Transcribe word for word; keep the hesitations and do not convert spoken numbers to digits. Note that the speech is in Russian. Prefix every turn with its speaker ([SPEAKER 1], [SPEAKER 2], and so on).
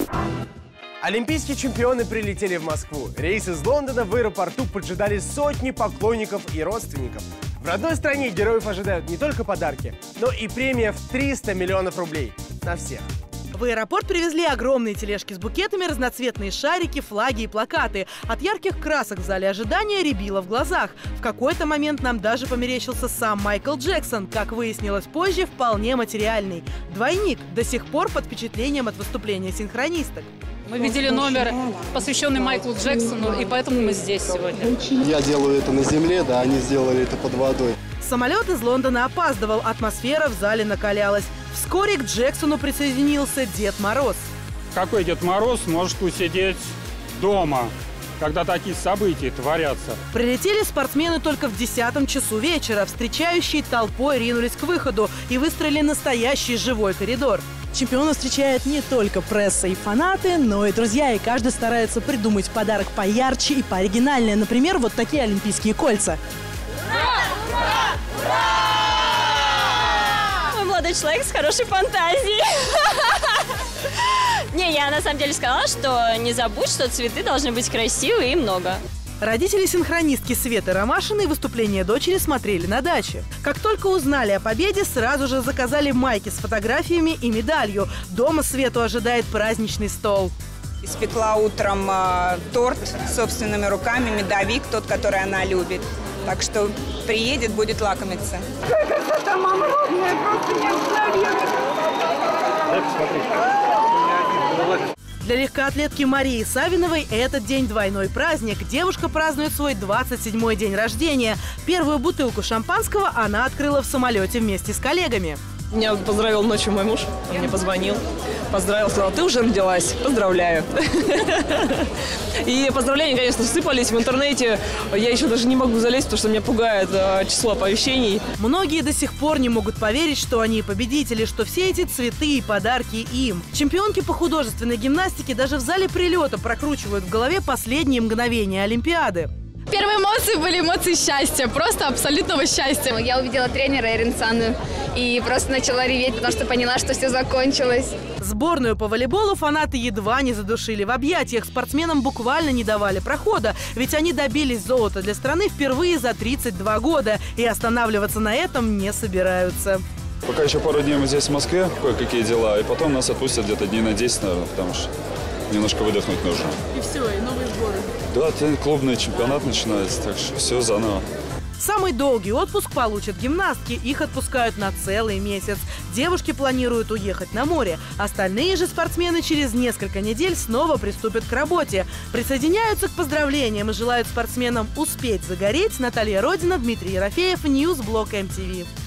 [SPEAKER 1] Олимпийские чемпионы прилетели в Москву. Рейс из Лондона в аэропорту поджидали сотни поклонников и родственников. В родной стране героев ожидают не только подарки, но и премия в триста миллионов рублей на всех.
[SPEAKER 2] В аэропорт привезли огромные тележки с букетами, разноцветные шарики, флаги и плакаты. От ярких красок в зале ожидания рябило в глазах. В какой-то момент нам даже померещился сам Майкл Джексон, как выяснилось позже, вполне материальный. Двойник, до сих пор под впечатлением от выступления синхронисток.
[SPEAKER 3] Мы видели номер, посвященный Майклу Джексону, и поэтому мы здесь сегодня.
[SPEAKER 4] Я делаю это на земле, да, они сделали это под водой.
[SPEAKER 2] Самолет из Лондона опаздывал, атмосфера в зале накалялась. Вскоре к Джексону присоединился Дед Мороз.
[SPEAKER 5] Какой Дед Мороз может усидеть дома, когда такие события творятся?
[SPEAKER 2] Прилетели спортсмены только в десятом часу вечера. Встречающие толпой ринулись к выходу и выстроили настоящий живой коридор. Чемпиона встречает не только пресса и фанаты, но и друзья. И каждый старается придумать подарок поярче и пооригинальнее. Например, вот такие олимпийские кольца.
[SPEAKER 6] Ура! Ура! Ура! Мой молодой человек с хорошей фантазией. Не, я на самом деле сказала, что не забудь, что цветы должны быть красивые и много.
[SPEAKER 2] Родители синхронистки Светы Ромашиной выступление дочери смотрели на даче. Как только узнали о победе, сразу же заказали майки с фотографиями и медалью. Дома Свету ожидает праздничный стол.
[SPEAKER 7] Испекла утром э, торт собственными руками, медовик, тот, который она любит. Так что приедет, будет лакомиться.
[SPEAKER 8] Красота, мама родная, просто необыкновенная.
[SPEAKER 2] Для легкоатлетки Марии Савиновой этот день двойной праздник. Девушка празднует свой двадцать седьмой день рождения. Первую бутылку шампанского она открыла в самолете вместе с коллегами.
[SPEAKER 9] Меня поздравил ночью мой муж, он мне позвонил, поздравил, сказал: ты уже родилась, поздравляю. И поздравления, конечно, сыпались в интернете, я еще даже не могу залезть, потому что меня пугает число оповещений.
[SPEAKER 2] Многие до сих пор не могут поверить, что они победители, что все эти цветы и подарки им. Чемпионки по художественной гимнастике даже в зале прилета прокручивают в голове последние мгновения Олимпиады.
[SPEAKER 10] Первые эмоции были эмоции счастья, просто абсолютного счастья.
[SPEAKER 11] Я увидела тренера Эрин Санну и просто начала реветь, потому что поняла, что все закончилось.
[SPEAKER 2] Сборную по волейболу фанаты едва не задушили в объятиях. Спортсменам буквально не давали прохода, ведь они добились золота для страны впервые за тридцать два года и останавливаться на этом не собираются.
[SPEAKER 12] Пока еще пару дней мы здесь в Москве, кое-какие дела, и потом нас отпустят где-то дней на десять, наверное, потому что немножко выдохнуть нужно.
[SPEAKER 10] И все, и новые сборы.
[SPEAKER 12] Да, клубный чемпионат начинается, так что все заново.
[SPEAKER 2] Самый долгий отпуск получат гимнастки. Их отпускают на целый месяц. Девушки планируют уехать на море. Остальные же спортсмены через несколько недель снова приступят к работе. Присоединяются к поздравлениям и желают спортсменам успеть загореть. Наталья Родина, Дмитрий Ерофеев, Ньюсблок эм ти ви.